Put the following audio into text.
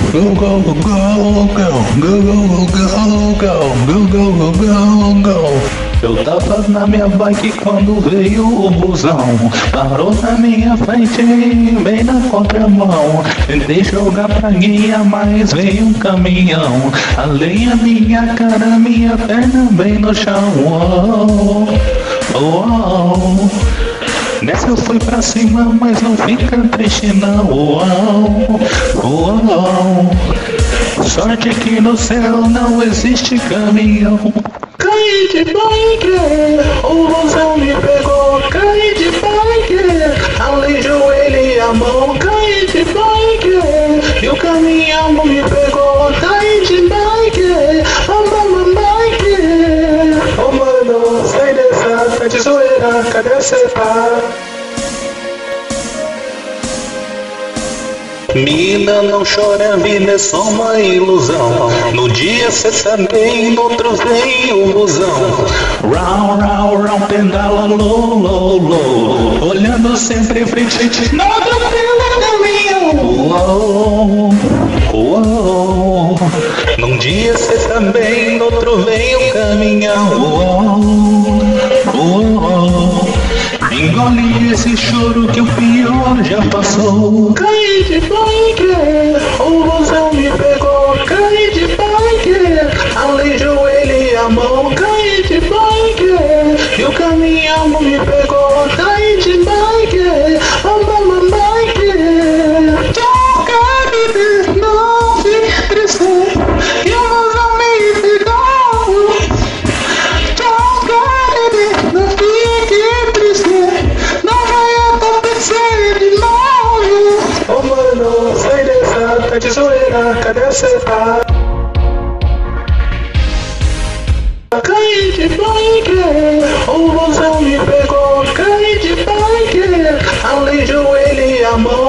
Go, go, go, go, go, go, go, go, go, go, go, go, go. Eu tava na minha bike quando veio o busão. Parou na minha frente, bem na contramão. Tentei jogar pra guia, mas veio um caminhão. Além a minha cara, minha perna bem no chão. Oh, oh, oh. Nessa eu fui pra cima, mas não fica triste não. Oh, oh, oh. Sorte que no céu não existe caminhão. Caí de bike, o busão me pegou. Caí de bike, além joelho e a mão. Caí de bike, e o caminhão me pegou. Caí de bike, bike. Oh mano, sai dessa, tá de zoeira, cadê a cepa? Mina, não chora, a vida é só uma ilusão. No dia cê tá bem, no outro vem o busão. Round, round, round, pedala, low, low, low. Olhando sempre em frente, não atropela caminhão. Uou, uou. Num dia cê tá bem, no outro vem o caminhão. Uou, uou. Engole esse choro que o pior já passou. Caí de bike, o busão me pegou. Caí de bike, além joelho e a mão. Caí de bike, e o caminhão me pegou. Caí de bike, bike. Don't carry this, não fique triste, que o busão me pegou. Don't carry this, não fique triste, não vai acontecer de novo. Oh mano, sai dessa, tá de zoeira, cadê a cepa? Caí de bike, o busão me pegou. Caí de bike, além joelho e a mão.